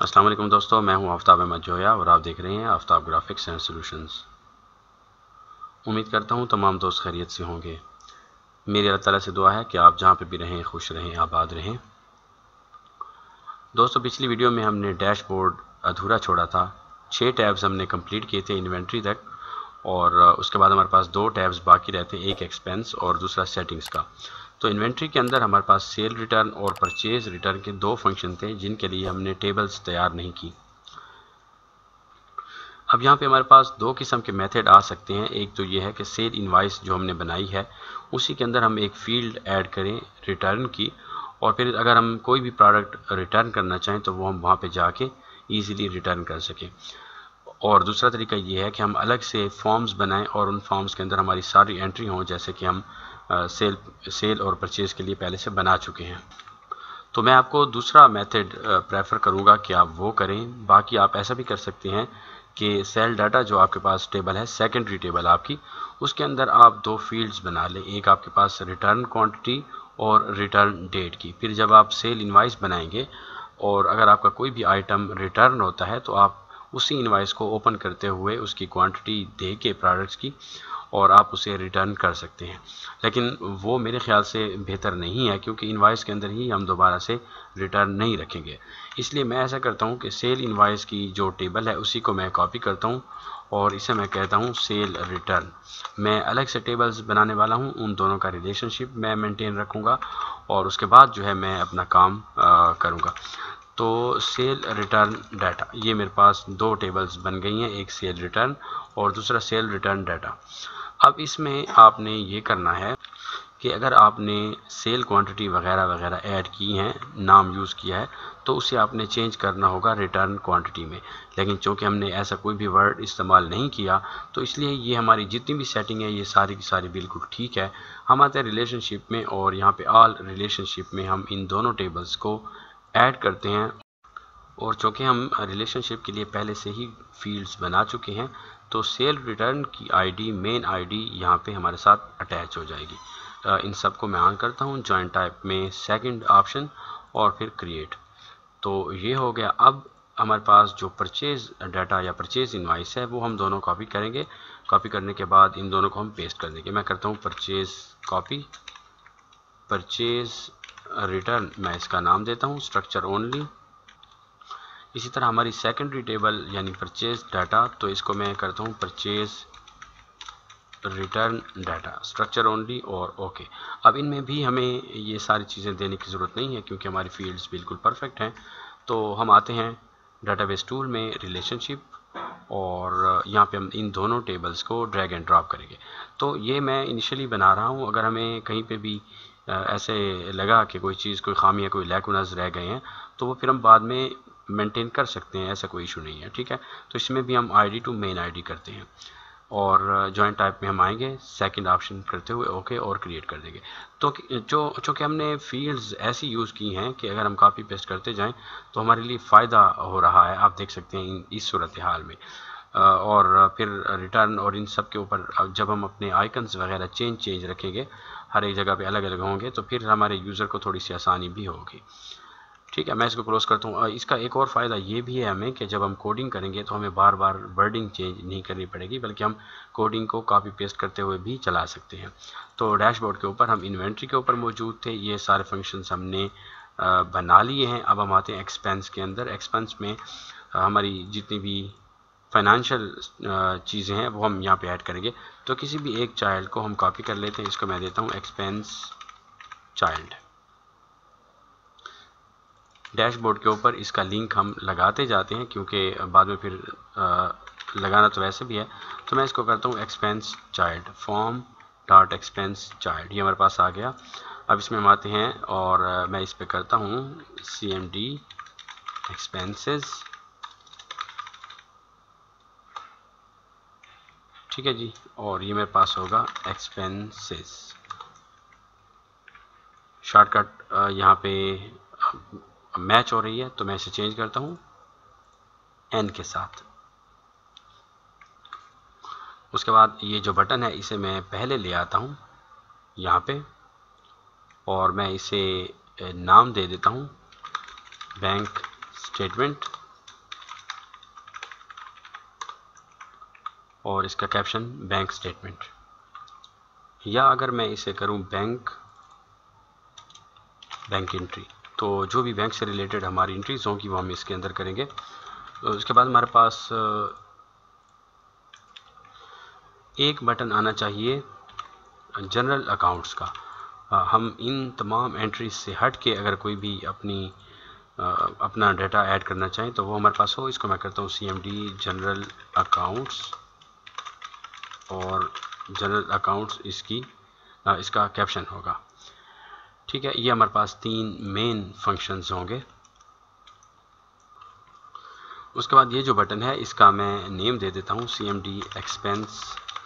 अस्सलाम वालेकुम दोस्तों, मैं हूं आफ्ताब अहमद जोया और आप देख रहे हैं आफ्ताब ग्राफिक्स एंड सॉल्यूशंस। उम्मीद करता हूं तमाम दोस्त खैरियत से होंगे। मेरी अल्लाह ताला से दुआ है कि आप जहां पे भी रहें खुश रहें, आबाद रहें। दोस्तों, पिछली वीडियो में हमने डैशबोर्ड अधूरा छोड़ा था। 6 टैब्स हमने कंप्लीट किए थे इन्वेंट्री तक, और उसके बाद हमारे पास 2 टैब्स बाकी रहते हैं, एक एक्सपेंस और दूसरा सेटिंग्स का। तो इन्वेंट्री के अंदर हमारे पास सेल रिटर्न और परचेज रिटर्न के 2 फंक्शन थे जिनके लिए हमने टेबल्स तैयार नहीं की। अब यहाँ पे हमारे पास 2 किस्म के मेथड आ सकते हैं। एक तो ये है कि सेल इनवाइस जो हमने बनाई है उसी के अंदर हम एक फील्ड ऐड करें रिटर्न की, और फिर अगर हम कोई भी प्रोडक्ट रिटर्न करना चाहें तो वो हम वहाँ पे जाके इजीली रिटर्न कर सकें। और दूसरा तरीका ये है कि हम अलग से फॉर्म्स बनाएं और उन फॉर्म्स के अंदर हमारी सारी एंट्री हों, जैसे कि हम सेल और परचेज के लिए पहले से बना चुके हैं। तो मैं आपको दूसरा मेथड प्रेफर करूंगा कि आप वो करें। बाकी आप ऐसा भी कर सकते हैं कि सेल डाटा जो आपके पास टेबल है, सेकेंडरी टेबल आपकी, उसके अंदर आप 2 फील्ड्स बना लें। एक आपके पास रिटर्न क्वांटिटी और रिटर्न डेट की। फिर जब आप सेल इनवाइस बनाएंगे और अगर आपका कोई भी आइटम रिटर्न होता है तो आप उसी इनवाइस को ओपन करते हुए उसकी क्वांटिटी दे के प्रोडक्ट्स की और आप उसे रिटर्न कर सकते हैं। लेकिन वो मेरे ख्याल से बेहतर नहीं है, क्योंकि इनवाइस के अंदर ही हम दोबारा से रिटर्न नहीं रखेंगे। इसलिए मैं ऐसा करता हूँ कि सेल इनवाइस की जो टेबल है उसी को मैं कॉपी करता हूँ और इसे मैं कहता हूँ सेल रिटर्न। मैं अलग से टेबल्स बनाने वाला हूँ, उन दोनों का रिलेशनशिप मैं मेंटेन रखूँगा और उसके बाद जो है मैं अपना काम करूँगा। तो सेल रिटर्न डाटा, ये मेरे पास 2 टेबल्स बन गई हैं, एक सेल रिटर्न और दूसरा सेल रिटर्न डाटा। अब इसमें आपने ये करना है कि अगर आपने सेल क्वांटिटी वगैरह वगैरह ऐड की हैं, नाम यूज़ किया है, तो उसे आपने चेंज करना होगा रिटर्न क्वांटिटी में। लेकिन चूँकि हमने ऐसा कोई भी वर्ड इस्तेमाल नहीं किया तो इसलिए ये हमारी जितनी भी सेटिंग है ये सारी की सारी बिल्कुल ठीक है। हम आते हैं रिलेशनशिप में और यहाँ पे ऑल रिलेशनशिप में हम इन दोनों टेबल्स को ऐड करते हैं। और चूँकि हम रिलेशनशिप के लिए पहले से ही फील्ड्स बना चुके हैं तो सेल रिटर्न की आईडी, मेन आईडी यहाँ पे हमारे साथ अटैच हो जाएगी। इन सब को मैं ऑन करता हूँ, जॉइन टाइप में सेकंड ऑप्शन और फिर क्रिएट। तो ये हो गया। अब हमारे पास जो परचेज डाटा या परचेज इनवाइस है वो हम दोनों कॉपी करेंगे। कॉपी करने के बाद इन दोनों को हम पेस्ट कर देंगे। मैं करता हूँ परचेज कॉपी, परचेज रिटर्न मैं इसका नाम देता हूँ स्ट्रक्चर ओनली। इसी तरह हमारी सेकेंडरी टेबल यानी परचेज डाटा, तो इसको मैं करता हूँ purchase return data structure only और ओके। अब इनमें भी हमें ये सारी चीज़ें देने की ज़रूरत नहीं है क्योंकि हमारी फील्ड्स बिल्कुल परफेक्ट हैं। तो हम आते हैं डाटाबेस टूल में, रिलेशनशिप, और यहाँ पे हम इन दोनों टेबल्स को ड्रैग एंड ड्रॉप करेंगे। तो ये मैं इनिशियली बना रहा हूँ। अगर हमें कहीं पे भी ऐसे लगा कि कोई चीज़, कोई खामी या कोई लैकुनास रह गए हैं तो वो फिर हम बाद में मेंटेन कर सकते हैं, ऐसा कोई इशू नहीं है, ठीक है। तो इसमें भी हम आईडी टू मेन आईडी करते हैं और जॉइंट टाइप में हम आएंगे, सेकंड ऑप्शन करते हुए ओके और क्रिएट कर देंगे। तो चूँकि हमने फील्ड्स ऐसी यूज़ की हैं कि अगर हम कॉपी पेस्ट करते जाएं तो हमारे लिए फ़ायदा हो रहा है, आप देख सकते हैं इस सूरत हाल में। और फिर रिटर्न और इन सब के ऊपर जब हम अपने आइकन्स वगैरह चेंज रखेंगे, हर एक जगह पे अलग अलग होंगे, तो फिर हमारे यूज़र को थोड़ी सी आसानी भी होगी, ठीक है। मैं इसको क्लोज करता हूँ। इसका एक और फ़ायदा ये भी है हमें कि जब हम कोडिंग करेंगे तो हमें बार बार वर्डिंग चेंज नहीं करनी पड़ेगी, बल्कि हम कोडिंग को कॉपी पेस्ट करते हुए भी चला सकते हैं। तो डैशबोर्ड के ऊपर हम इन्वेंट्री के ऊपर मौजूद थे, ये सारे फंक्शंस हमने बना लिए हैं। अब हम आते हैं एक्सपेंस के अंदर। एक्सपेंस में हमारी जितनी भी फाइनेंशियल चीज़ें हैं वो हम यहाँ पे ऐड करेंगे। तो किसी भी एक चाइल्ड को हम कॉपी कर लेते हैं, इसको मैं देता हूँ एक्सपेंस चाइल्ड। डैशबोर्ड के ऊपर इसका लिंक हम लगाते जाते हैं क्योंकि बाद में फिर लगाना तो वैसे भी है। तो मैं इसको करता हूँ expense child, form dot expense child, ये हमारे पास आ गया। अब इसमें हम आते हैं और मैं इस पर करता हूँ CMD एक्सपेंसेस, ठीक है जी, और ये मेरे पास होगा एक्सपेंसेस। शॉर्टकट यहाँ पे मैच हो रही है तो मैं इसे चेंज करता हूँ N के साथ। उसके बाद ये जो बटन है इसे मैं पहले ले आता हूँ यहाँ पे और मैं इसे नाम दे देता हूँ बैंक स्टेटमेंट और इसका कैप्शन बैंक स्टेटमेंट, या अगर मैं इसे करूं बैंक एंट्री, तो जो भी बैंक से रिलेटेड हमारी एंट्रीज होंगी वो हम इसके अंदर करेंगे। उसके बाद हमारे पास एक बटन आना चाहिए जनरल अकाउंट्स का। हम इन तमाम एंट्रीज से हट के अगर कोई भी अपना डाटा ऐड करना चाहें तो वो हमारे पास हो। इसको मैं करता हूँ CMD जनरल अकाउंट्स, और जनरल अकाउंट्स इसका कैप्शन होगा। ठीक है, ये हमारे पास 3 मेन फंक्शंस होंगे। उसके बाद ये जो बटन है इसका मैं नेम दे देता हूँ CMD एक्सपेंस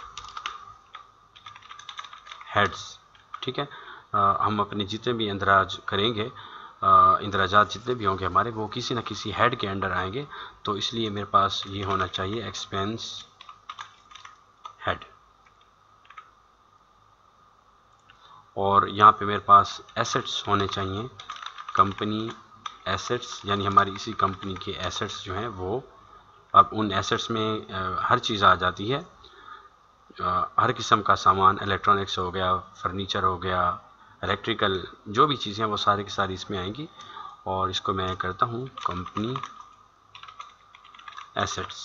हेड्स। ठीक है, हम अपने जितने भी इंदराज करेंगे, इंदराजात जितने भी होंगे हमारे, वो किसी न किसी हेड के अंडर आएंगे। तो इसलिए मेरे पास ये होना चाहिए एक्सपेंस हेड, और यहाँ पे मेरे पास एसेट्स होने चाहिए कंपनी एसेट्स, यानी हमारी इसी कंपनी के एसेट्स जो हैं वो, अब उन एसेट्स में हर चीज़ आ जाती है, हर किस्म का सामान, इलेक्ट्रॉनिक्स हो गया, फर्नीचर हो गया, इलेक्ट्रिकल जो भी चीज़ें हैं वो सारी की सारी इसमें आएंगी। और इसको मैं करता हूँ कंपनी एसेट्स।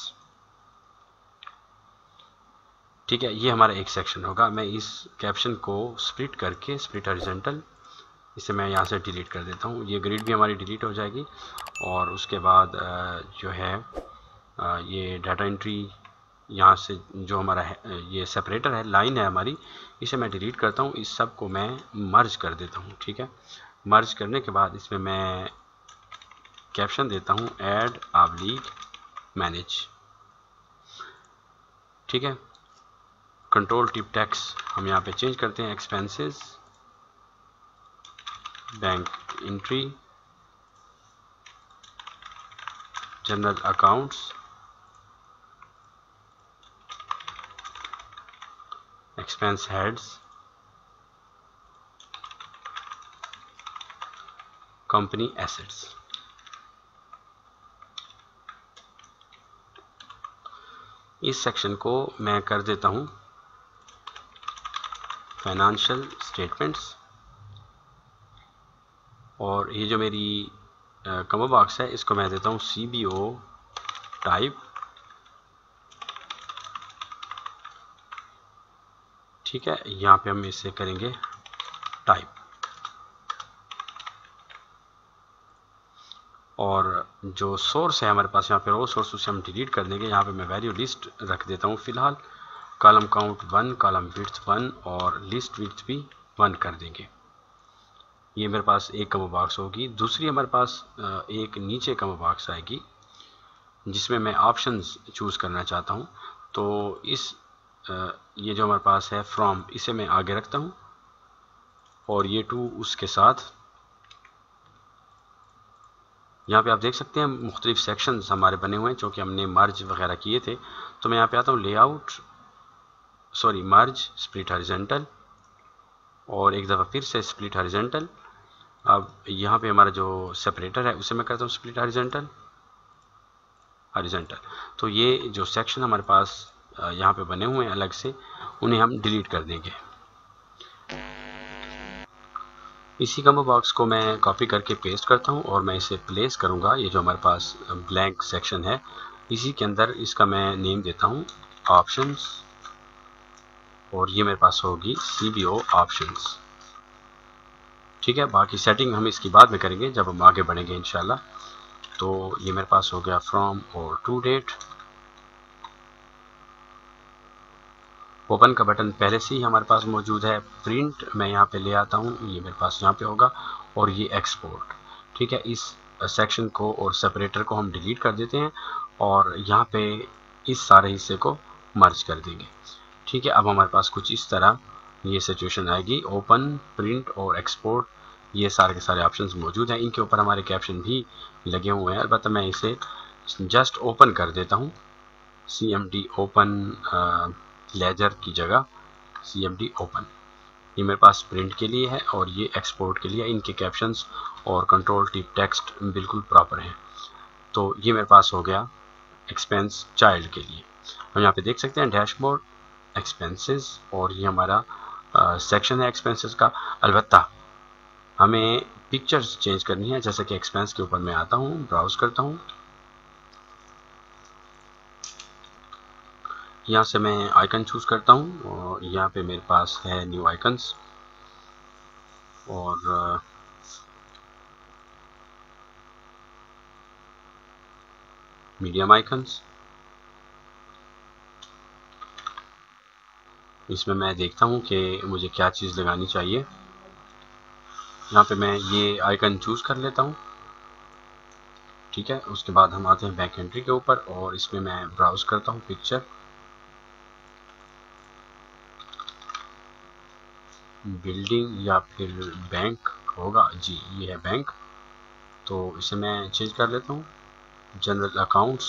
ठीक है, ये हमारा एक सेक्शन होगा। मैं इस कैप्शन को स्प्लिट करके, स्प्लिट हॉरिजॉन्टल, इसे मैं यहाँ से डिलीट कर देता हूँ। ये ग्रिड भी हमारी डिलीट हो जाएगी। और उसके बाद जो है ये डाटा एंट्री, यहाँ से जो हमारा है, ये सेपरेटर है, लाइन है हमारी, इसे मैं डिलीट करता हूँ। इस सब को मैं मर्ज कर देता हूँ। ठीक है, मर्ज करने के बाद इसमें मैं कैप्शन देता हूँ ऐड ऑब्लिक मैनेज। ठीक है, कंट्रोल टिप टैक्स हम यहाँ पे चेंज करते हैं, expenses bank entry general accounts expense heads company assets. इस सेक्शन को मैं कर देता हूं फाइनेंशियल स्टेटमेंट्स, और ये जो मेरी कॉमा बॉक्स है इसको मैं देता हूं CBO टाइप। ठीक है, यहाँ पे हम इसे करेंगे टाइप, और जो सोर्स है हमारे पास यहाँ पे रो सोर्स, उसे हम डिलीट कर देंगे। यहाँ पे मैं वैल्यू लिस्ट रख देता हूँ फिलहाल, कॉलम काउंट 1, कॉलम विड्थ 1, और लिस्ट विड्थ भी 1 कर देंगे। ये मेरे पास एक कॉमा बॉक्स होगी। दूसरी हमारे पास एक नीचे कॉमा बॉक्स आएगी जिसमें मैं ऑप्शंस चूज़ करना चाहता हूँ। तो ये जो हमारे पास है फ्रॉम, इसे मैं आगे रखता हूँ, और ये टू उसके साथ। यहाँ पे आप देख सकते हैं मुख्तलिफ सेक्शंस हमारे बने हुए हैं जो कि हमने मर्ज वगैरह किए थे। तो मैं यहाँ पे आता हूँ layout, sorry merge, split horizontal, और एक दफ़ा फिर से स्प्लिट हॉरिजॉन्टल। अब यहाँ पे हमारा जो सेपरेटर है उसे मैं करता हूँ स्प्लिट हॉरिजॉन्टल। तो ये जो सेक्शन हमारे पास यहाँ पे बने हुए हैं अलग से, उन्हें हम डिलीट कर देंगे। इसी कॉमा बॉक्स को मैं कॉपी करके पेस्ट करता हूँ और मैं इसे प्लेस करूँगा। ये जो हमारे पास ब्लैंक सेक्शन है इसी के अंदर इसका मैं नेम देता हूँ ऑप्शंस, और ये मेरे पास होगी CBO ऑप्शंस। ठीक है, बाकी सेटिंग हम इसकी बाद में करेंगे जब हम आगे बढ़ेंगे इंशाल्लाह। तो ये मेरे पास हो गया फ्रॉम और टू डेट। ओपन का बटन पहले से ही हमारे पास मौजूद है। प्रिंट मैं यहाँ पे ले आता हूँ, ये मेरे पास यहाँ पे होगा, और ये एक्सपोर्ट। ठीक है, इस सेक्शन को और सेपरेटर को हम डिलीट कर देते हैं और यहाँ पे इस सारे हिस्से को मर्ज कर देंगे। ठीक है, अब हमारे पास कुछ इस तरह ये सिचुएशन आएगी। ओपन, प्रिंट और एक्सपोर्ट, ये सारे के सारे ऑप्शंस मौजूद हैं। इनके ऊपर हमारे कैप्शन भी लगे हुए हैं। अलबत्ता मैं इसे जस्ट ओपन कर देता हूँ, CMD ओपन लेजर की जगह CMD ओपन। ये मेरे पास प्रिंट के लिए है और ये एक्सपोर्ट के लिए। इनके कैप्शंस और कंट्रोल टिप टेक्स्ट बिल्कुल प्रॉपर हैं। तो ये मेरे पास हो गया एक्सपेंस चाइल्ड के लिए। हम यहाँ पे देख सकते हैं डैशबोर्ड, एक्सपेंसेस, और ये हमारा सेक्शन है एक्सपेंसेस का। अलबत्ता हमें पिक्चर्स चेंज करनी है, जैसे कि एक्सपेंस के ऊपर मैं आता हूँ, ब्राउज करता हूँ, यहाँ से मैं आइकन चूज करता हूँ और यहाँ पे मेरे पास है न्यू आइकन्स और मीडियम आइकन्स। इसमें मैं देखता हूँ कि मुझे क्या चीज़ लगानी चाहिए। यहाँ पे मैं ये आइकन चूज कर लेता हूँ, ठीक है। उसके बाद हम आते हैं बैक एंट्री के ऊपर और इसमें मैं ब्राउज करता हूँ पिक्चर, बिल्डिंग या फिर बैंक होगा जी, ये है बैंक, तो इसे मैं चेंज कर लेता हूँ। जनरल अकाउंट्स,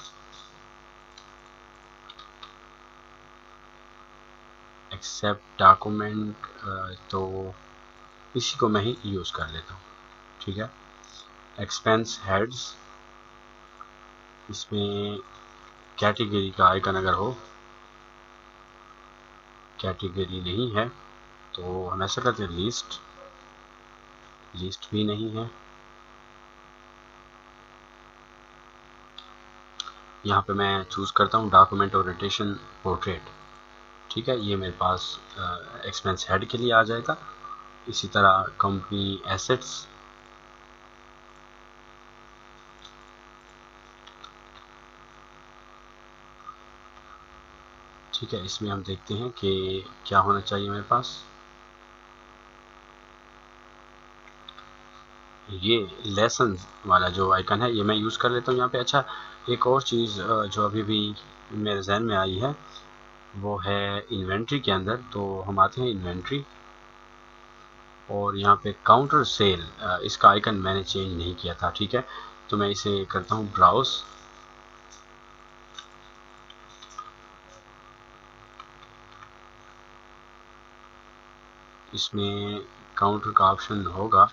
एक्सेप्ट डॉक्यूमेंट, तो इसी को मैं ही यूज़ कर लेता हूँ, ठीक है। एक्सपेंस हेड्स, इसमें कैटेगरी का आइकन अगर हो, कैटेगरी नहीं है तो हम ऐसा करते हैं लिस्ट, लिस्ट भी नहीं है। यहाँ पे मैं चूज़ करता हूँ डॉक्यूमेंट ओरिएंटेशन पोर्ट्रेट, ठीक है। ये मेरे पास एक्सपेंस हेड के लिए आ जाएगा। इसी तरह कंपनी एसेट्स, ठीक है। इसमें हम देखते हैं कि क्या होना चाहिए मेरे पास। ये लेसन वाला जो आइकन है ये मैं यूज़ कर लेता हूँ यहाँ पे। अच्छा, एक और चीज़ जो अभी भी मेरे जहन में आई है वो है इन्वेंट्री के अंदर। तो हम आते हैं इन्वेंट्री और यहाँ पे काउंटर सेल, इसका आइकन मैंने चेंज नहीं किया था, ठीक है। तो मैं इसे करता हूँ ब्राउज, इसमें काउंटर का ऑप्शन होगा,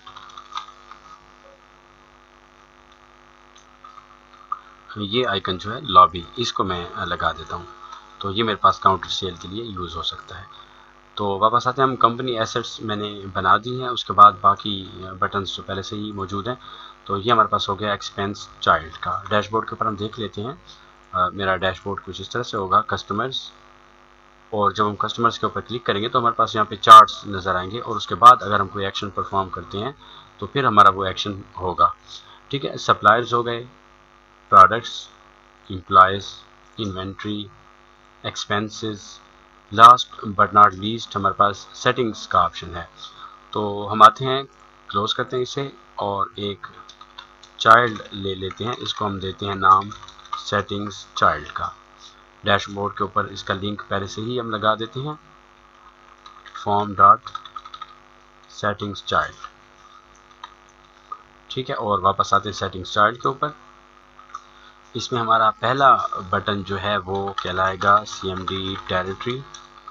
ये आइकन जो है लॉबी, इसको मैं लगा देता हूँ, तो ये मेरे पास काउंटर सेल के लिए यूज़ हो सकता है। तो वापस आते हैं हम, कंपनी एसेट्स मैंने बना दी हैं, उसके बाद बाकी बटन्स जो पहले से ही मौजूद हैं। तो ये हमारे पास हो गया एक्सपेंस चाइल्ड का। डैशबोर्ड के ऊपर हम देख लेते हैं, मेरा डैशबोर्ड कुछ इस तरह से होगा, कस्टमर्स, और जब हम कस्टमर्स के ऊपर क्लिक करेंगे तो हमारे पास यहाँ पे चार्ट्स नज़र आएंगे और उसके बाद अगर हम कोई एक्शन परफॉर्म करते हैं तो फिर हमारा वो एक्शन होगा, ठीक है। सप्लायर्स हो गए, products, employees, inventory, expenses, last but not least हमारे पास सेटिंग्स का ऑप्शन है। तो हम आते हैं, क्लोज करते हैं इसे और एक चाइल्ड ले लेते हैं, इसको हम देते हैं नाम सेटिंग्स चाइल्ड का। डैशबोर्ड के ऊपर इसका लिंक पहले से ही हम लगा देते हैं, फॉर्म डॉट सेटिंग्स चाइल्ड, ठीक है। और वापस आते हैं सेटिंग्स चाइल्ड के ऊपर। इसमें हमारा पहला बटन जो है वो कहलाएगा CMD टेरिटरी,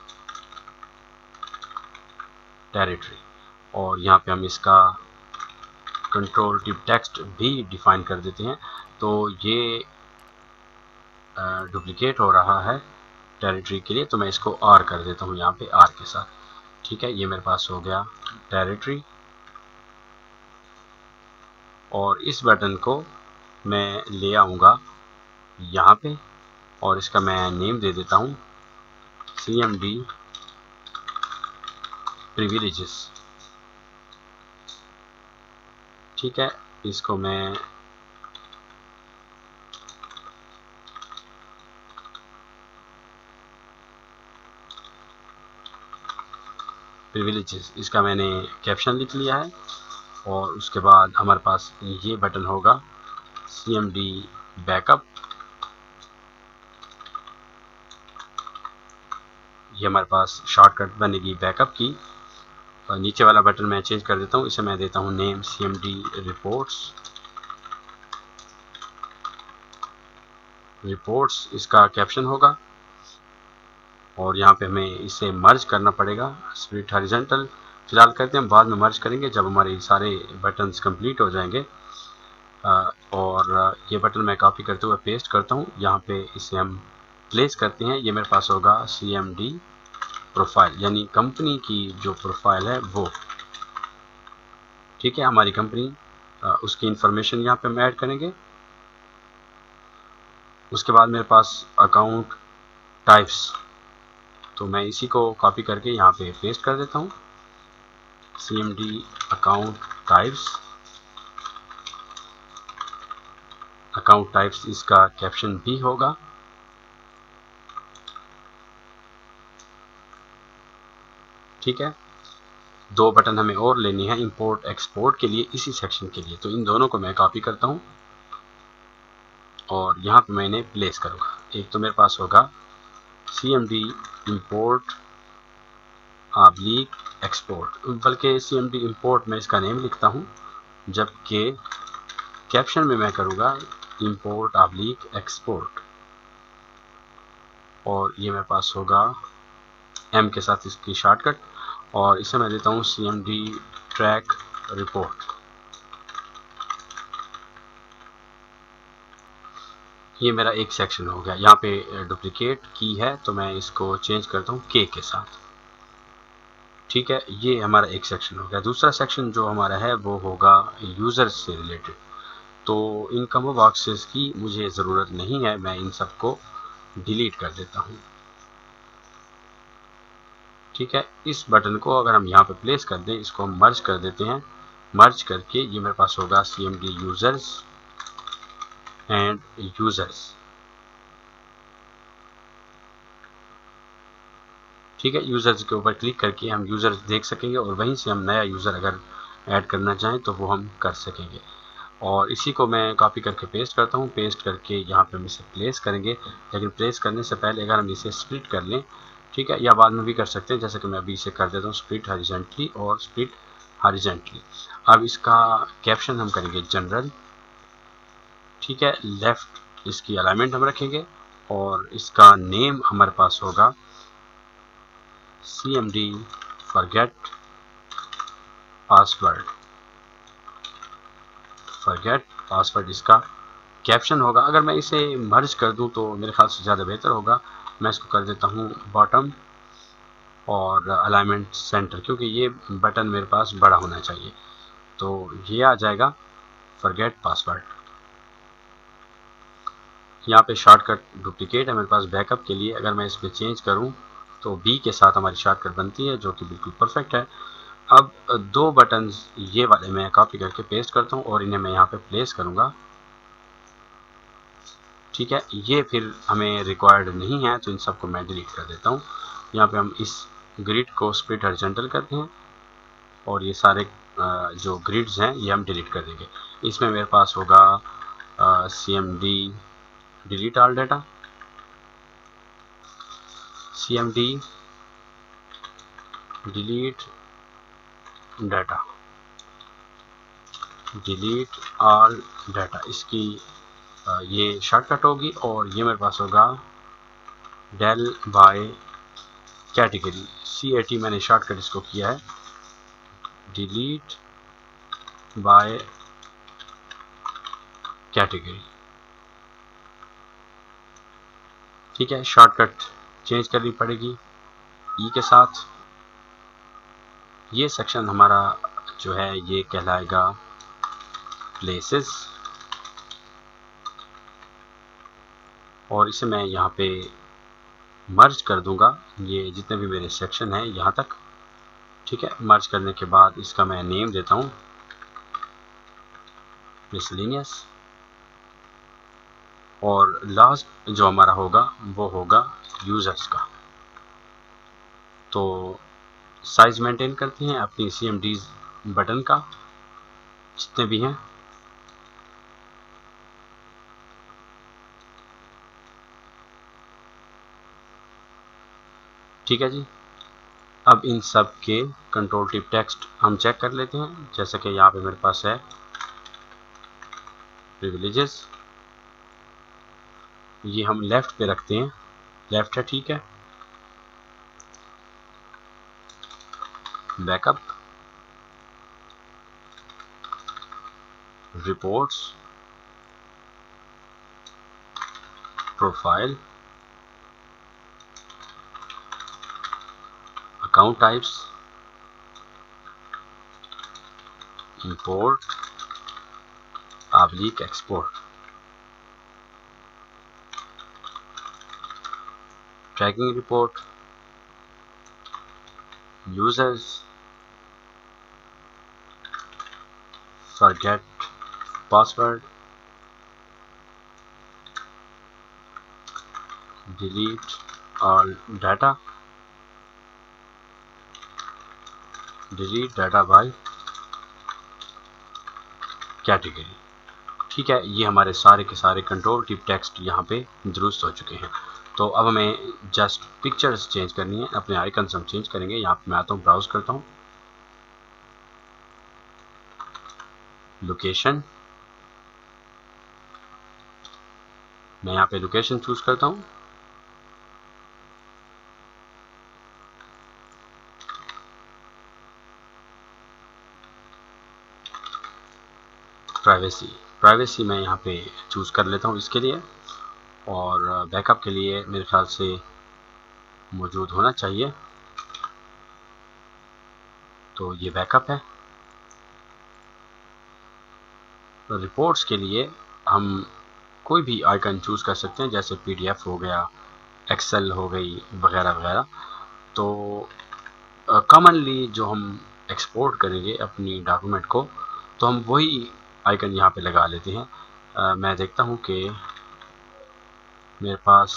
और यहाँ पे हम इसका कंट्रोल टिप टेक्स्ट भी डिफाइन कर देते हैं। तो ये डुप्लीकेट हो रहा है टेरिटरी के लिए, तो मैं इसको R कर देता हूँ यहाँ पे R के साथ, ठीक है। ये मेरे पास हो गया टेरिटरी, और इस बटन को मैं ले आऊँगा यहाँ पे और इसका मैं नेम दे देता हूँ CMD प्रिविलेजेस, ठीक है। इसको मैं प्रिविलेजेस, इसका मैंने कैप्शन लिख लिया है। और उसके बाद हमारे पास ये बटन होगा CMD बैकअप, ये हमारे पास शॉर्टकट बनेगी बैकअप की। और नीचे वाला बटन मैं चेंज कर देता हूँ, इसे मैं देता हूँ नेम CMD रिपोर्ट्स, इसका कैप्शन होगा। और यहाँ पे हमें इसे मर्ज करना पड़ेगा, स्प्लिट हॉरिजॉन्टल फिलहाल करते हैं, हम बाद में मर्ज करेंगे जब हमारे सारे बटन्स कंप्लीट हो जाएंगे। और ये बटन मैं कॉपी करते हुए पेस्ट करता हूँ यहाँ पे, इसे हम प्लेस करते हैं, ये मेरे पास होगा CMD प्रोफाइल, यानी कंपनी की जो प्रोफाइल है वो। ठीक है, हमारी कंपनी, उसकी इंफॉर्मेशन यहाँ पे हम ऐड करेंगे। उसके बाद मेरे पास अकाउंट टाइप्स, तो मैं इसी को कॉपी करके यहाँ पे पेस्ट कर देता हूँ। CMD account types, account types इसका कैप्शन भी होगा। ठीक है, 2 बटन हमें और लेनी है इंपोर्ट एक्सपोर्ट के लिए, इसी सेक्शन के लिए, तो इन दोनों को मैं कॉपी करता हूँ और यहाँ पे मैं इन्हें प्लेस करूँगा। एक तो मेरे पास होगा CMD इंपोर्ट ऑब्लिक एक्सपोर्ट, बल्कि CMD इंपोर्ट मैं इसका नेम लिखता हूँ, जबकि कैप्शन में मैं करूँगा इंपोर्ट ऑब्लिक एक्सपोर्ट, और ये मेरे पास होगा M के साथ इसकी शॉर्टकट, और इसे मैं देता हूँ CMD ट्रैक रिपोर्ट। ये मेरा एक सेक्शन हो गया। यहाँ पे डुप्लीकेट की है तो मैं इसको चेंज करता हूँ K के साथ। ठीक है, ये हमारा एक सेक्शन हो गया। दूसरा सेक्शन जो हमारा है वो होगा यूज़र्स से रिलेटेड। तो इन कॉम्बो बॉक्सेस की मुझे ज़रूरत नहीं है, मैं इन सबको डिलीट कर देता हूँ। ठीक है, इस बटन को अगर हम यहाँ पे प्लेस कर दें, इसको हम मर्ज कर देते हैं। मर्ज करके ये मेरे पास होगा CMD यूज़र्स एंड यूज़र्स। ठीक है, यूज़र्स के ऊपर क्लिक करके हम यूज़र्स देख सकेंगे और वहीं से हम नया यूज़र अगर ऐड करना चाहें तो वो हम कर सकेंगे। और इसी को मैं कॉपी करके पेस्ट करता हूँ। पेस्ट करके यहाँ पे हम इसे प्लेस करेंगे, लेकिन प्लेस करने से पहले अगर हम इसे स्प्लिट कर लें, ठीक है, या बाद में भी कर सकते हैं, जैसे कि मैं अभी इसे कर देता हूँ स्प्लिट हॉरिजॉन्टली और स्प्लिट हॉरिजॉन्टली। अब इसका कैप्शन हम करेंगे जनरल। ठीक है, लेफ्ट इसकी अलाइनमेंट हम रखेंगे और इसका नेम हमारे पास होगा CMD forget password. Forget password इसका कैप्शन होगा। अगर मैं इसे मर्ज कर दूं तो मेरे ख्याल से ज़्यादा बेहतर होगा। मैं इसको कर देता हूं बॉटम और अलाइनमेंट सेंटर, क्योंकि ये बटन मेरे पास बड़ा होना चाहिए। तो ये आ जाएगा फॉरगेट पासवर्ड। यहाँ पे शॉर्टकट डुप्लीकेट है मेरे पास बैकअप के लिए। अगर मैं इसमें चेंज करूँ तो B के साथ हमारी शॉर्टकट बनती है, जो कि बिल्कुल परफेक्ट है। अब 2 बटन ये वाले मैं कॉपी करके पेस्ट करता हूँ और इन्हें मैं यहाँ पे प्लेस करूँगा। ठीक है, ये फिर हमें रिक्वायर्ड नहीं है तो इन सबको मैं डिलीट कर देता हूँ। यहाँ पे हम इस ग्रिड को स्प्लिट हॉरिजॉन्टल करते हैं और ये सारे जो ग्रिड्स हैं ये हम डिलीट कर देंगे। इसमें मेरे पास होगा CMD delete all data, CMD delete data, delete all data, इसकी ये शॉर्टकट होगी। और ये मेरे पास होगा डेल बाय कैटेगरी, CAT मैंने शॉर्टकट इसको किया है, डिलीट बाय कैटेगरी। ठीक है, शॉर्टकट चेंज करनी पड़ेगी E के साथ। ये सेक्शन हमारा जो है ये कहलाएगा प्लेसेस, और इसे मैं यहाँ पे मर्ज कर दूंगा, ये जितने भी मेरे सेक्शन हैं यहाँ तक। ठीक है, मर्ज करने के बाद इसका मैं नेम देता हूँ मिसलेनियस, और लास्ट जो हमारा होगा वो होगा यूज़र्स का। तो साइज मेंटेन करते हैं अपनी CMD बटन का जितने भी हैं। ठीक है जी, अब इन सब के कंट्रोल टिप टेक्स्ट हम चेक कर लेते हैं। जैसे कि यहाँ पे मेरे पास है प्रिविलेजेस, ये हम लेफ्ट पे रखते हैं, लेफ्ट है। ठीक है, backup, reports, profile, account types, import oblique export, tracking report, users, forget password, delete all data, delete data by category. ठीक है, ये हमारे सारे के सारे कंट्रोल टिप टेक्स्ट यहाँ पे दुरुस्त हो चुके हैं। तो अब हमें जस्ट पिक्चर्स चेंज करनी है, अपने आइकन्स हम चेंज करेंगे। यहाँ पे मैं आता हूँ, ब्राउज करता हूँ, लोकेशन, मैं यहाँ पे लोकेशन चूज करता हूँ, प्राइवेसी, प्राइवेसी मैं यहाँ पे चूज कर लेता हूँ इसके लिए, और बैकअप के लिए मेरे ख्याल से मौजूद होना चाहिए, तो ये बैकअप है। तो रिपोर्ट्स के लिए हम कोई भी आइकन चूज कर सकते हैं, जैसे पीडीएफ हो गया, एक्सेल हो गई, वगैरह वगैरह। तो कॉमनली जो हम एक्सपोर्ट करेंगे अपनी डॉक्यूमेंट को, तो हम वही आइकन यहाँ पे लगा लेते हैं। मैं देखता हूँ कि मेरे पास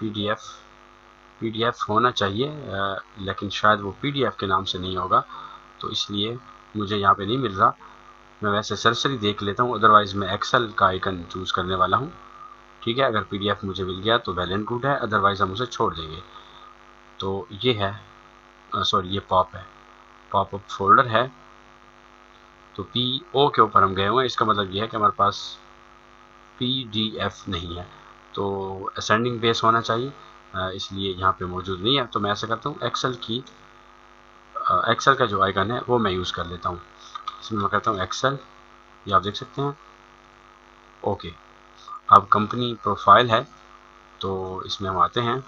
पीडीएफ होना चाहिए, लेकिन शायद वो पीडीएफ के नाम से नहीं होगा, तो इसलिए मुझे यहाँ पे नहीं मिल रहा। मैं वैसे सरसरी देख लेता हूँ, अदरवाइज मैं एक्सेल का आइकन चूज करने वाला हूँ। ठीक है, अगर पीडीएफ मुझे मिल गया तो वेल एंड गुड है, अदरवाइज हम उसे छोड़ देंगे। तो ये है, सॉरी ये पॉप है, पॉपअप फोल्डर है। तो पी ओ के ऊपर हम गए हुए हैं, इसका मतलब ये है कि हमारे पास पीडीएफ नहीं है, तो असेंडिंग बेस होना चाहिए, इसलिए यहाँ पे मौजूद नहीं है। तो मैं ऐसा करता हूँ, एक्सेल का जो आइकन है वो मैं यूज़ कर लेता हूँ। इसमें मैं करता हूँ एक्सेल, ये आप देख सकते हैं। ओके, अब कंपनी प्रोफाइल है, तो इसमें हम आते हैं।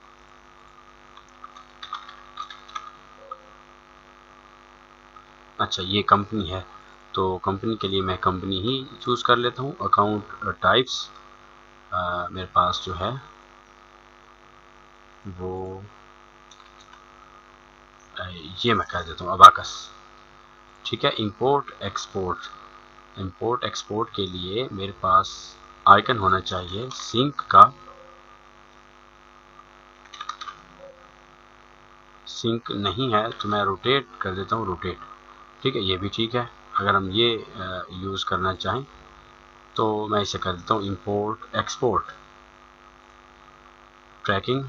अच्छा, ये कंपनी है, तो कंपनी के लिए मैं कंपनी ही चूज़ कर लेता हूँ। अकाउंट टाइप्स मेरे पास जो है वो ये मैं कर देता हूँ, अबाकस। ठीक है, इंपोर्ट एक्सपोर्ट के लिए मेरे पास आइकन होना चाहिए सिंक का, सिंक नहीं है तो मैं रोटेट कर देता हूँ, रोटेट। ठीक है, ये भी ठीक है। अगर हम ये यूज़ करना चाहें तो मैं इसे कर देता हूँ इंपोर्ट एक्सपोर्ट ट्रैकिंग।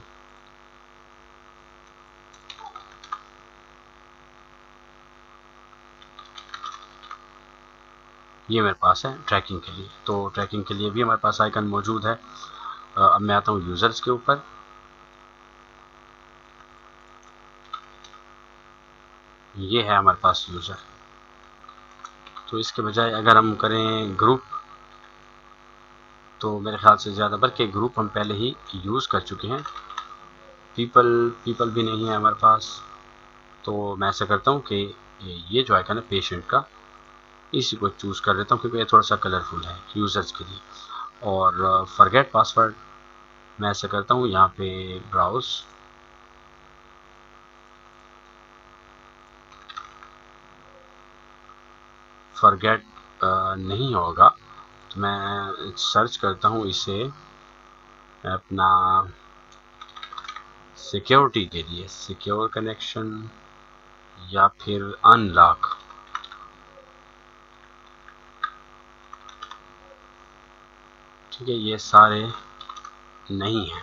ये मेरे पास है ट्रैकिंग के लिए, तो ट्रैकिंग के लिए भी हमारे पास आइकन मौजूद है। अब मैं आता हूँ यूज़र्स के ऊपर, ये है हमारे पास यूज़र। तो इसके बजाय अगर हम करें ग्रुप, तो मेरे ख्याल से ज़्यादा, बल्कि ग्रुप हम पहले ही यूज़ कर चुके हैं। पीपल भी नहीं है हमारे पास, तो मैं ऐसा करता हूँ कि ये जो आइकन है पेशेंट का, इसी को चूज़ कर लेता हूँ, क्योंकि ये थोड़ा सा कलरफुल है यूज़र्स के लिए। और फॉरगेट पासवर्ड मैं ऐसा करता हूँ, यहाँ पे ब्राउज, फॉरगेट नहीं होगा, तो मैं सर्च करता हूँ इसे अपना सिक्योरिटी के लिए, सिक्योर कनेक्शन या फिर अनलॉक। ठीक है, ये सारे नहीं है,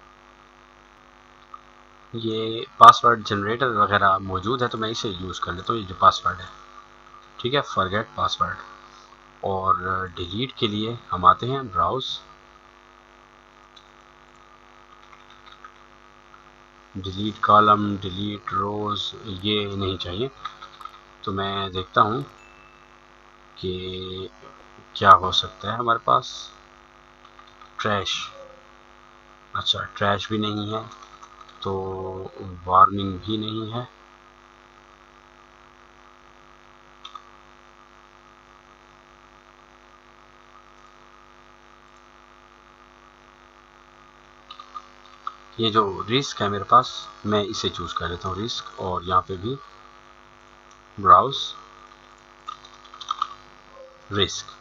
ये पासवर्ड जनरेटर वगैरह मौजूद है, तो मैं इसे यूज़ कर लेता हूँ, ये जो पासवर्ड है। ठीक है, फॉरगेट पासवर्ड। और डिलीट के लिए हम आते हैं browse, delete column, delete rows, ये नहीं चाहिए। तो मैं देखता हूँ कि क्या हो सकता है हमारे पास। ट्रैश, अच्छा ट्रैश भी नहीं है, तो वार्निंग भी नहीं है, ये जो रिस्क है मेरे पास, मैं इसे चूज कर लेता हूँ रिस्क, और यहाँ पे भी ब्राउज रिस्क।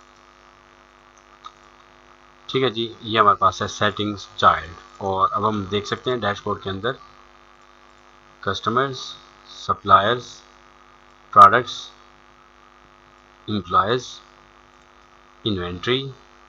ठीक है जी, ये हमारे पास है सेटिंग्स चाइल्ड। और अब हम देख सकते हैं डैशबोर्ड के अंदर customers, suppliers, products, employees, inventory,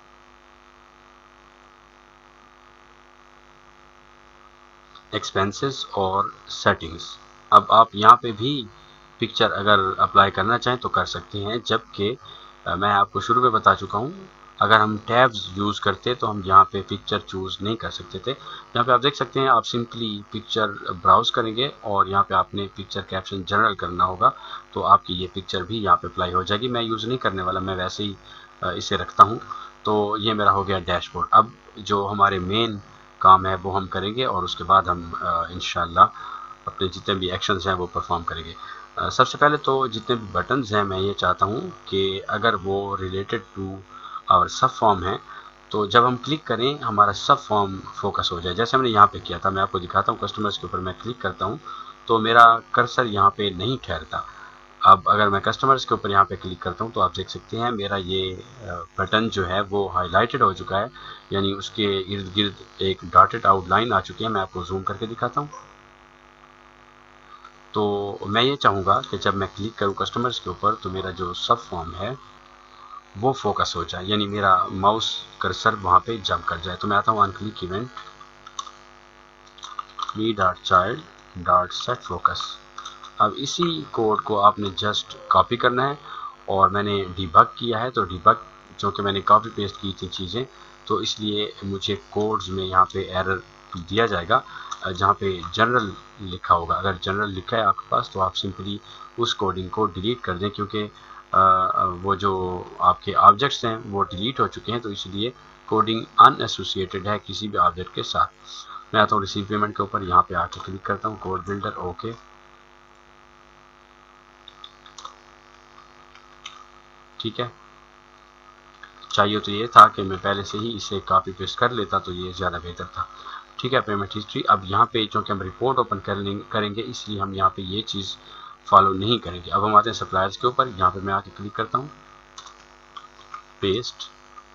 expenses और सेटिंग्स। अब आप यहाँ पे भी पिक्चर अगर अप्लाई करना चाहें तो कर सकते हैं, जबकि मैं आपको शुरू में बता चुका हूँ अगर हम टैब्स यूज़ करते तो हम यहाँ पे पिक्चर चूज़ नहीं कर सकते थे। यहाँ पे आप देख सकते हैं, आप सिंपली पिक्चर ब्राउज करेंगे और यहाँ पे आपने पिक्चर कैप्शन जनरल करना होगा, तो आपकी ये पिक्चर भी यहाँ पे अप्लाई हो जाएगी। मैं यूज़ नहीं करने वाला, मैं वैसे ही इसे रखता हूँ। तो ये मेरा हो गया डैशबोर्ड। अब जो हमारे मेन काम है वो हम करेंगे और उसके बाद हम इंशाल्लाह अपने जितने भी एक्शंस हैं वो परफॉर्म करेंगे। सबसे पहले तो जितने भी बटन्स हैं मैं ये चाहता हूँ कि अगर वो related to our sub form है तो जब हम क्लिक करें हमारा सब फॉर्म फोकस हो जाए। जैसे हमने यहाँ पे किया था, मैं आपको दिखाता हूँ। कस्टमर्स के ऊपर मैं क्लिक करता हूँ तो मेरा कर्सर यहाँ पे नहीं ठहरता। अब अगर मैं कस्टमर्स के ऊपर यहाँ पे क्लिक करता हूँ तो आप देख सकते हैं मेरा ये बटन जो है वो हाईलाइटेड हो चुका है, यानी उसके इर्द गिर्द एक डॉटेड आउटलाइन आ चुकी है। मैं आपको जूम करके दिखाता हूँ। तो मैं ये चाहूँगा कि जब मैं क्लिक करूँ कस्टमर्स के ऊपर तो मेरा जो सब फॉर्म है वो फोकस हो जाए, यानी मेरा माउस कर्सर वहाँ पे जंप कर जाए। तो मैं आता हूँ on click event me dot child dot set focus. अब इसी कोड को आपने जस्ट कॉपी करना है, और मैंने डिबग किया है तो डिबग जो कि मैंने कॉपी पेस्ट की थी चीज़ें, तो इसलिए मुझे कोड्स में यहाँ पे एरर दिया जाएगा जहाँ पे जनरल लिखा होगा। अगर जनरल लिखा है आपके पास तो आप सिंपली उस कोडिंग को डिलीट कर दें, क्योंकि वो जो आपके ऑब्जेक्ट्स हैं वो डिलीट हो चुके हैं, तो इसलिए कोडिंग अनएसोसिएटेड है किसी भी ऑब्जेक्ट के साथ। मैं आता हूँ रिसीव पेमेंट के ऊपर, यहाँ पे आके क्लिक करता हूँ कोड बिल्डर, ओके। ठीक है, चाहिए तो ये था कि मैं पहले से ही इसे कॉपी पेस्ट कर लेता तो ये ज़्यादा बेहतर था। ठीक है, पेमेंट हिस्ट्री। अब यहाँ पे चूँकि हम रिपोर्ट ओपन करेंगे इसलिए हम यहाँ पे ये चीज़ फॉलो नहीं करेंगे। अब हम आते हैं सप्लायर्स के ऊपर, यहाँ पे मैं आके क्लिक करता हूँ पेस्ट।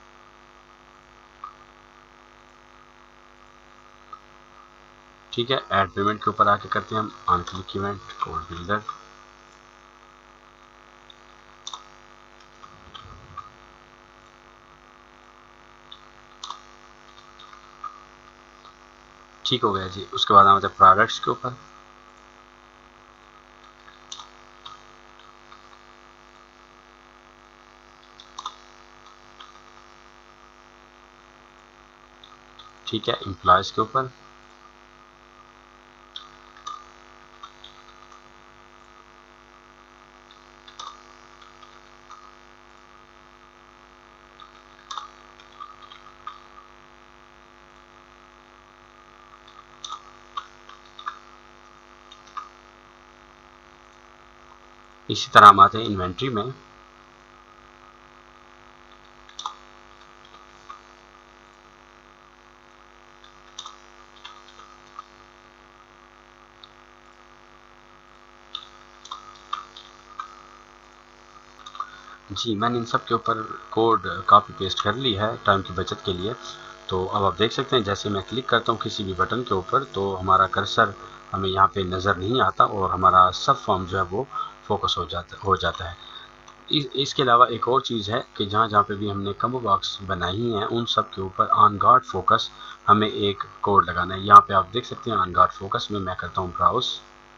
ठीक है, ऐड पेमेंट के ऊपर आके करते हैं हम on click event code builder. ठीक हो गया जी। उसके बाद हम आते हैं प्रोडक्ट्स के ऊपर। ठीक है, एम्प्लॉयज़ के ऊपर। इसी तरह हम आते हैं इन्वेंट्री में। जी, मैंने इन सब के ऊपर कोड कॉपी पेस्ट कर ली है टाइम की बचत के लिए। तो अब आप देख सकते हैं जैसे मैं क्लिक करता हूँ किसी भी बटन के ऊपर तो हमारा कर्सर हमें यहाँ पे नज़र नहीं आता और हमारा सब फॉर्म जो है वो फोकस हो जाता है। इसके अलावा एक और चीज़ है कि जहाँ जहाँ पे भी हमने कम्बो बॉक्स बनाई हैं उन सब के ऊपर ऑन गार्ड फोकस हमें एक कोड लगाना है। यहाँ पे आप देख सकते हैं ऑन गार्ड फोकस में मैं करता हूँ browse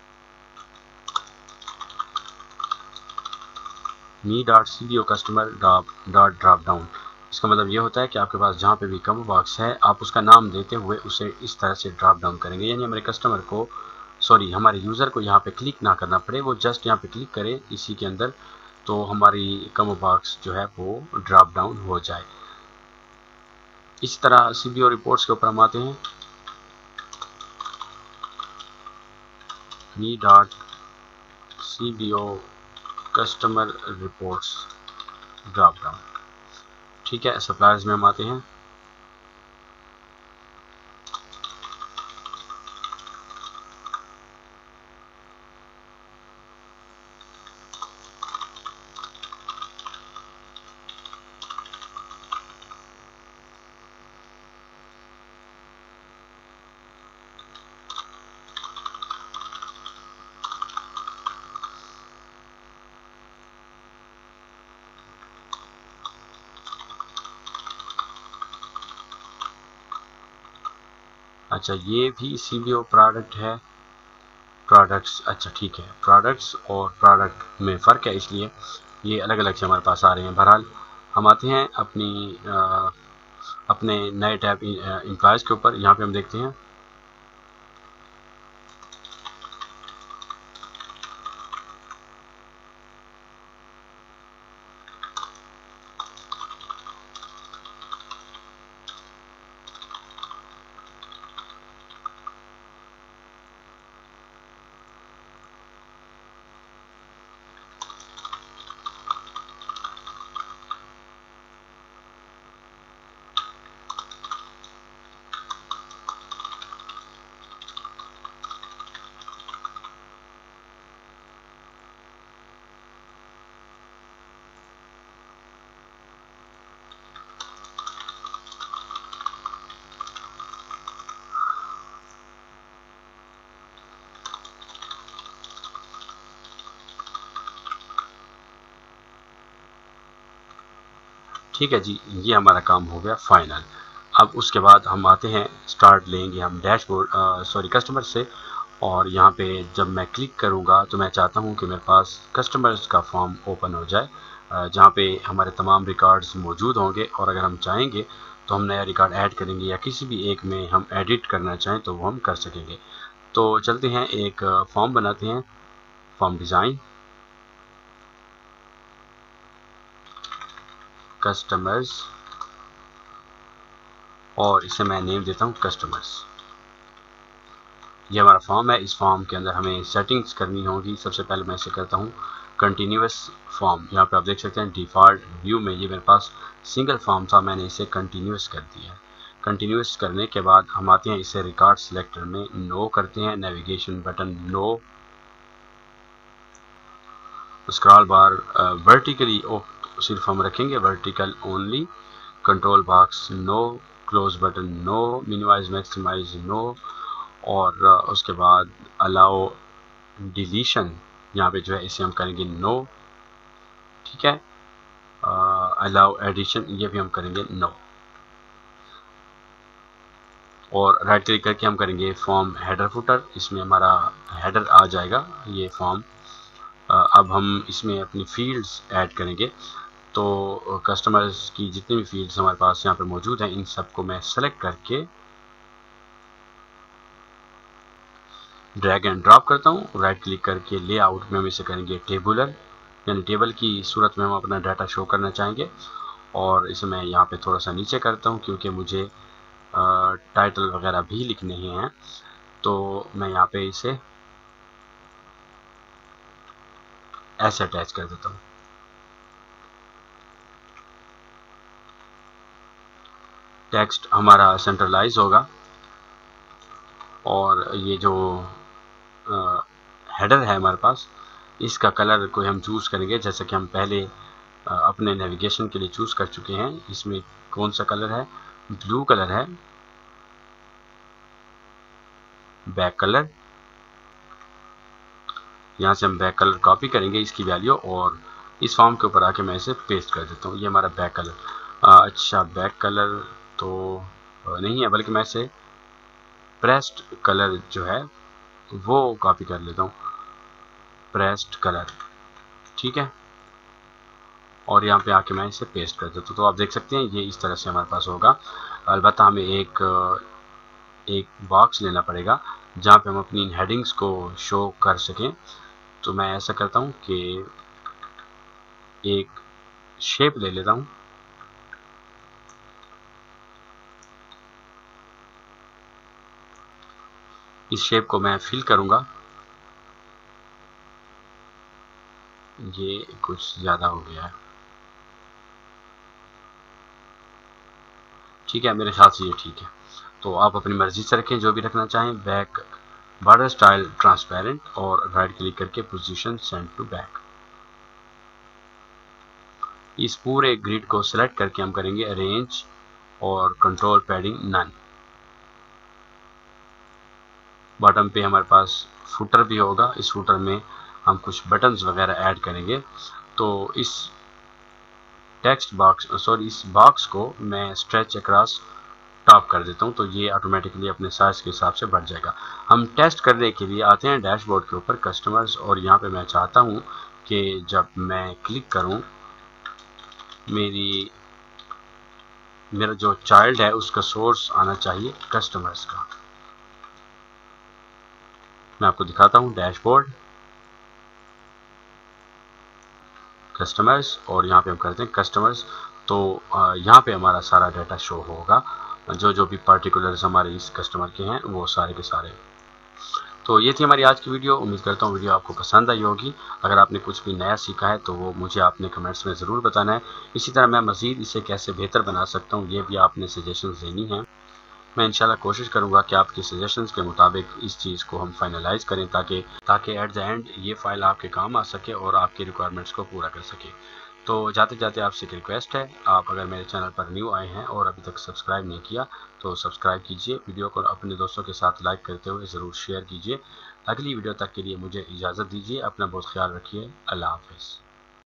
me dot C D O customer dot drop down. इसका मतलब ये होता है कि आपके पास जहाँ पे भी कम्बो बॉक्स है आप उसका नाम देते हुए उसे इस तरह से ड्रॉप डाउन करेंगे, यानी हमारे कस्टमर को हमारे यूज़र को यहाँ पे क्लिक ना करना पड़े, वो जस्ट यहाँ पे क्लिक करे इसी के अंदर तो हमारी कम्बो बॉक्स जो है वो ड्रॉप डाउन हो जाए। इसी तरह सी बी ओ रिपोर्ट्स के ऊपर हम आते हैं me dot C B O customer reports drop down. ठीक है, सप्लायर्स में हम आते हैं अच्छा, ये भी CBO प्रोडक्ट है, प्रोडक्ट्स, अच्छा ठीक है, प्रोडक्ट्स और प्रोडक्ट में फ़र्क है, इसलिए ये अलग अलग से हमारे पास आ रहे हैं। बहरहाल हम आते हैं अपने नए टैब एम्प्लॉयज़ के ऊपर। यहाँ पे हम देखते हैं ठीक है जी, ये हमारा काम हो गया फाइनल। अब उसके बाद हम आते हैं, स्टार्ट लेंगे हम डैशबोर्ड सॉरी कस्टमर से, और यहाँ पे जब मैं क्लिक करूँगा तो मैं चाहता हूँ कि मेरे पास कस्टमर्स का फॉर्म ओपन हो जाए, जहाँ पे हमारे तमाम रिकॉर्ड्स मौजूद होंगे, और अगर हम चाहेंगे तो हम नया रिकॉर्ड ऐड करेंगे, या किसी भी एक में हम एडिट करना चाहें तो वो हम कर सकेंगे। तो चलते हैं, एक फॉर्म बनाते हैं, फॉर्म डिज़ाइन, कस्टमर्स, और इसे मैं नेम देता हूँ कस्टमर्स। ये हमारा फॉर्म है। इस फॉर्म के अंदर हमें सेटिंग्स करनी होगी। सबसे पहले मैं इसे करता हूँ कंटिन्यूस फॉर्म। यहाँ पे आप देख सकते हैं डिफ़ॉल्ट व्यू में ये मेरे पास सिंगल फॉर्म था, मैंने इसे कंटिन्यूस कर दिया है। कंटिन्यूस करने के बाद हम आते हैं इसे रिकॉर्ड सिलेक्टर में नो करते हैं, navigation button no, scroll bar vertically सिर्फ हम रखेंगे vertical only, control box no, close button no, minimize maximize no, और उसके बाद अलाउ डिलीशन, यहाँ पे जो है इसे हम करेंगे नो, ठीक है। अलाउ एडिशन, ये भी हम करेंगे नो, और राइट क्लिक करके हम करेंगे फॉर्म हेडर फुटर, इसमें हमारा हेडर आ जाएगा ये फॉर्म। अब हम इसमें अपनी फील्ड्स ऐड करेंगे। तो कस्टमर्स की जितनी भी फील्ड्स हमारे पास यहाँ पे मौजूद हैं, इन सबको मैं सेलेक्ट करके ड्रैग एंड ड्रॉप करता हूँ। राइट क्लिक करके लेआउट में हम इसे करेंगे टेबुलर, यानी टेबल की सूरत में हम अपना डाटा शो करना चाहेंगे, और इसे मैं यहाँ पे थोड़ा सा नीचे करता हूँ क्योंकि मुझे टाइटल वगैरह भी लिखने हैं। तो मैं यहाँ पे इसे ऐसे अटैच कर देता हूँ। टेक्स्ट हमारा सेंट्रलाइज होगा, और ये जो हेडर है हमारे पास, इसका कलर को हम चूज़ करेंगे, जैसे कि हम पहले अपने नेविगेशन के लिए चूज़ कर चुके हैं। इसमें कौन सा कलर है, ब्लू कलर है, बैक कलर, यहाँ से हम बैक कलर कॉपी करेंगे इसकी वैल्यू, और इस फॉर्म के ऊपर आके मैं इसे पेस्ट कर देता हूँ। ये हमारा बैक कलर, अच्छा बैक कलर तो नहीं है, बल्कि मैं इसे प्रेस्ड कलर जो है वो कॉपी कर लेता हूँ, प्रेस्ड कलर, ठीक है, और यहाँ पे आके मैं इसे पेस्ट कर देता हूँ। तो आप देख सकते हैं ये इस तरह से हमारे पास होगा। अलबत्ता हमें एक बॉक्स लेना पड़ेगा जहाँ पे हम अपनी हेडिंग्स को शो कर सकें। तो मैं ऐसा करता हूँ कि एक शेप ले लेता हूँ, इस शेप को मैं फिल करूँगा। ये कुछ ज़्यादा हो गया है, ठीक है, मेरे ख्याल से ये ठीक है। तो आप अपनी मर्जी से रखें जो भी रखना चाहें। बैक बॉर्डर स्टाइल ट्रांसपेरेंट, और राइट क्लिक करके पोजीशन सेंड टू बैक। इस पूरे ग्रिड को सिलेक्ट करके हम करेंगे अरेंज और कंट्रोल पैडिंग नन। बॉटम पे हमारे पास फुटर भी होगा, इस फुटर में हम कुछ बटन्स वगैरह ऐड करेंगे। तो इस टेक्स्ट बॉक्स इस बॉक्स को मैं स्ट्रेच अक्रॉस टॉप कर देता हूँ, तो ये ऑटोमेटिकली अपने साइज के हिसाब से बढ़ जाएगा। हम टेस्ट करने के लिए आते हैं डैशबोर्ड के ऊपर कस्टमर्स, और यहाँ पे मैं चाहता हूँ कि जब मैं क्लिक करूँ मेरा जो चाइल्ड है उसका सोर्स आना चाहिए कस्टमर्स का। मैं आपको दिखाता हूँ डैशबोर्ड, कस्टमर्स, और यहाँ पे हम करते हैं कस्टमर्स। तो यहाँ पे हमारा सारा डाटा शो होगा, जो भी पर्टिकुलर्स हमारे इस कस्टमर के हैं वो सारे के सारे। तो ये थी हमारी आज की वीडियो। उम्मीद करता हूँ वीडियो आपको पसंद आई होगी। अगर आपने कुछ भी नया सीखा है तो वो मुझे आपने कमेंट्स में ज़रूर बताना है। इसी तरह मैं मज़ीद इसे कैसे बेहतर बना सकता हूँ ये भी आपने सजेशंस देनी है। मैं इंशाल्लाह कोशिश करूंगा कि आपके सजेशंस के मुताबिक इस चीज़ को हम फाइनलाइज करें, ताकि एट द एंड ये फाइल आपके काम आ सके और आपकी रिक्वायरमेंट्स को पूरा कर सके। तो जाते जाते आपसे एक रिक्वेस्ट है, आप अगर मेरे चैनल पर न्यू आए हैं और अभी तक सब्सक्राइब नहीं किया तो सब्सक्राइब कीजिए, वीडियो को अपने दोस्तों के साथ लाइक करते हुए ज़रूर शेयर कीजिए। अगली वीडियो तक के लिए मुझे इजाज़त दीजिए। अपना बहुत ख्याल रखिए। अल्लाह हाफिज़।